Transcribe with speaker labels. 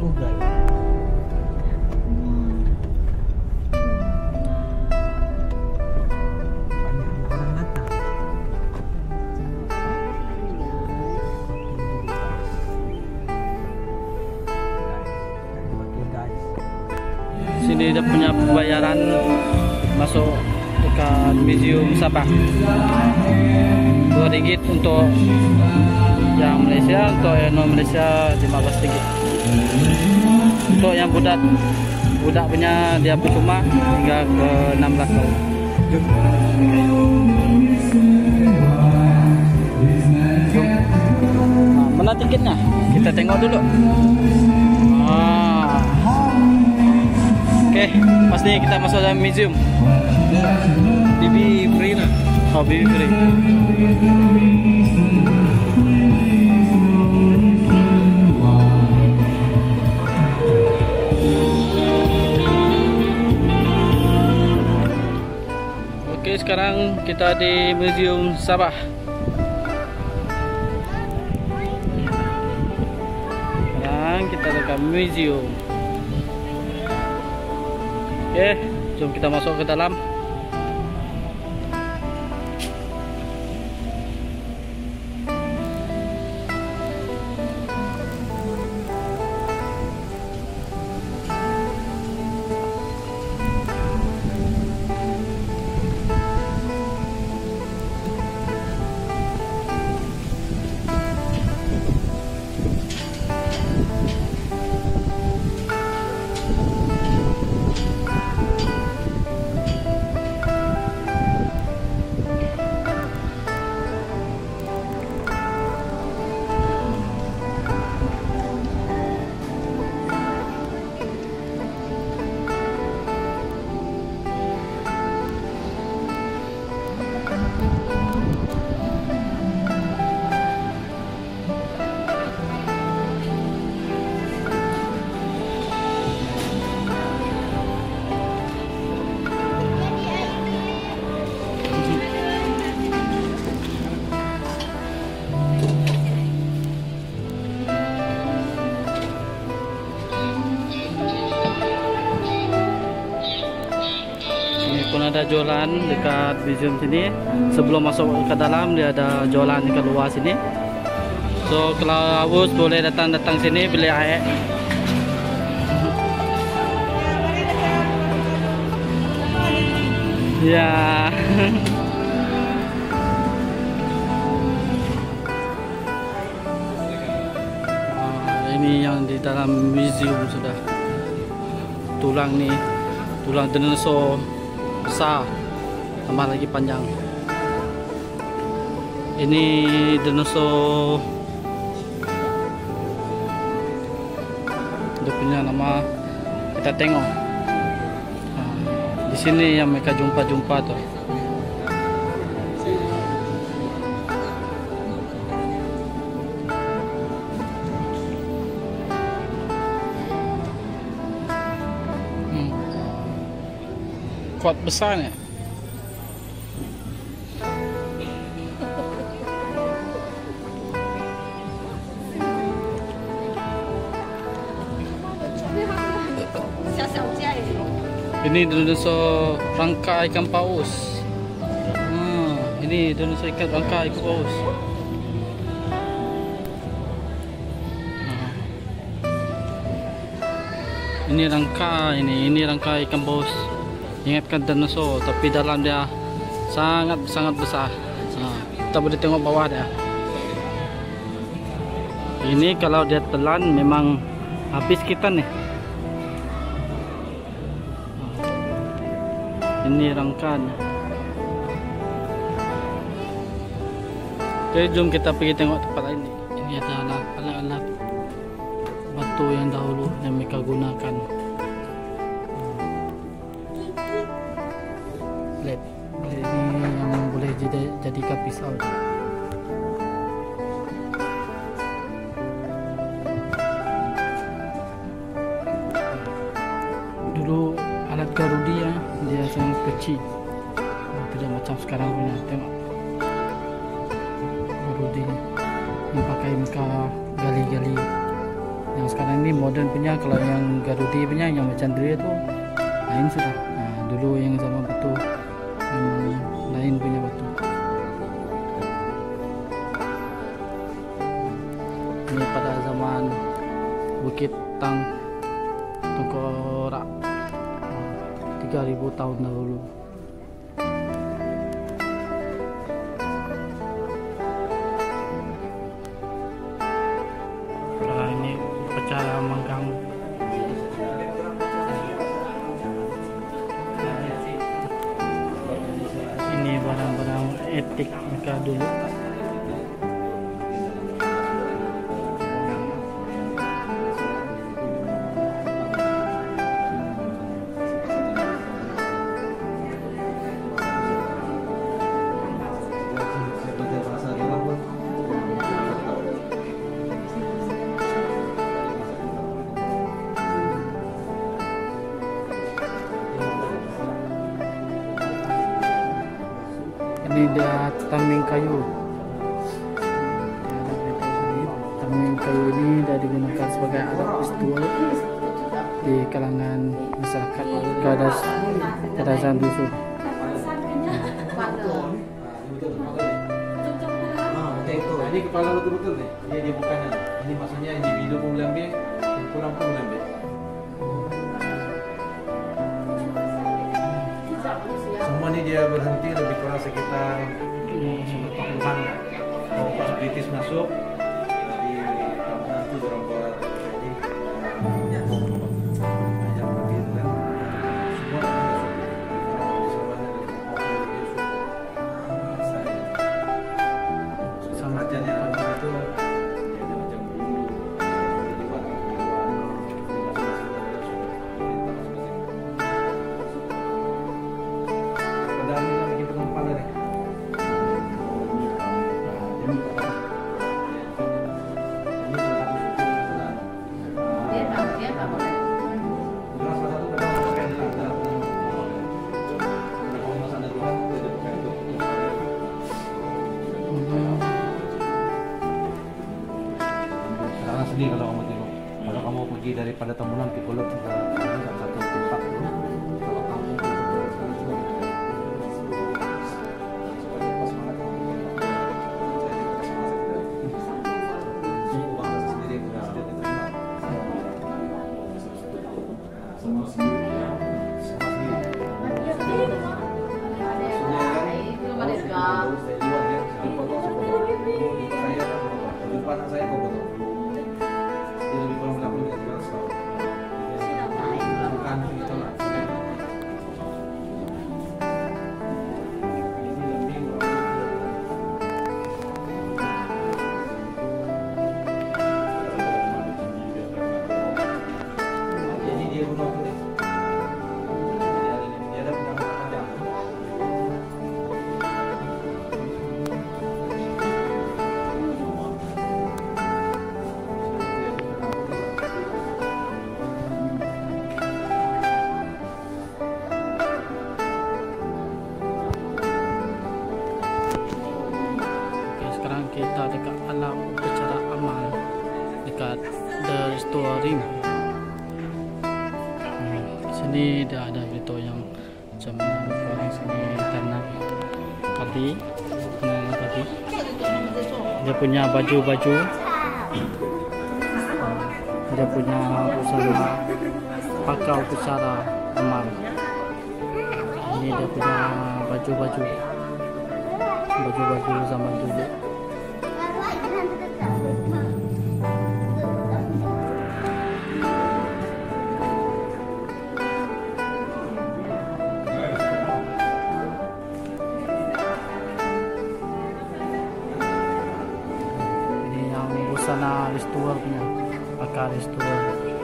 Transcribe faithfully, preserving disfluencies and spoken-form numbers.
Speaker 1: Google. Banyak orang datang. Oke guys.
Speaker 2: Sini dia punya pembayaran masuk dekat Museum Sabah. Dua ringgit untuk yang Malaysia, untuk yang non Malaysia lima belas ringgit. Untuk yang budak budak punya dia percuma hingga ke enam belas tahun. Jom. Nah, mana tiketnya? Kita tengok dulu. Ah. Oke, pasti kita masuk dalam museum.
Speaker 1: B B free lah.
Speaker 2: Oh, B B free. Oke, sekarang kita di Museum Sabah. Sekarang kita dekat museum. Oke, jom kita masuk ke dalam. Pun ada jualan dekat museum sini. Sebelum masuk ke dalam dia ada jualan dekat luar sini. So kalau haus boleh datang-datang sini beli air. Ya. Ini yang di dalam museum sudah. Tulang nih, tulang dinosaur besar, tambah lagi panjang. Ini dinosaur, dia punya nama kita tengok. Nah, di sini yang mereka jumpa-jumpa tuh. Hmm. Kuat besar nih. Ini dinosaur rangka ikan paus. Hmm, ini dinosaur ikan rangka ikan paus. Hmm. Ini rangka, ini ini rangka ikan paus. Ingatkan dinosaur, tapi dalam dia sangat sangat besar. Nah, kita boleh tengok bawah dia. Ini kalau dia telan memang habis kita nih. Ini rangkanya. Oke, jom kita pergi tengok tempat lain. Ini adalah alat-alat batu yang dahulu yang mereka gunakan. Blade, blade ini yang boleh jadi jadikan pisau. Dulu alat garudi ya, dia sangat kecil, tidak macam sekarang punya. Tengok garudi yang pakai mereka gali-gali Yang sekarang ini modern punya, kalau yang Garudi punya yang macam Drea tu lain sudah. Nah, dulu yang zaman batu memang lain punya batu. Ini pada zaman Bukit Tang Tengkorak tiga ribu tahun dahulu. Kalau ini upacara manggang. Ini barang-barang etik mereka dulu. Ini dia tameng kayu. Tameng kayu ini dah digunakan sebagai alat ritual di kalangan masyarakat Gadas Kadasan Dusun.
Speaker 1: Ini kepala betul-betul nih. Dia dia bukan. Ini maksudnya individu pun boleh ambil, kurang pun boleh ambil. Semua ni dia berhenti lebih kurang sekitar sepuluh tahunan. Kalau pas British masuk, jadi tahunan itu orang buat jadi yang begitu kan. Semua sama aja yang itu dia macam dulu. Sendiri kalau kamu tengok, kalau kamu pergi daripada Tamunan ke Pulau Tiga, ini satu tempat. Kalau kamu saya kau betul. Dia lebih kurang berapa tiga ratus tahun. Bukan itu lah. Ini lebih jadi dia guna apa ni? Dia ada punya panjang. Kita dekat alam upacara amal dekat The Restoring. Hmm, sini dah ada berita yang macam orang sini tanam padi, tanam padi. Dia punya baju-baju, dia punya busana pakai upacara amal. Ini dia punya baju-baju, baju-baju zaman dulu. Ini yang busana restorer punya, pakai restorer.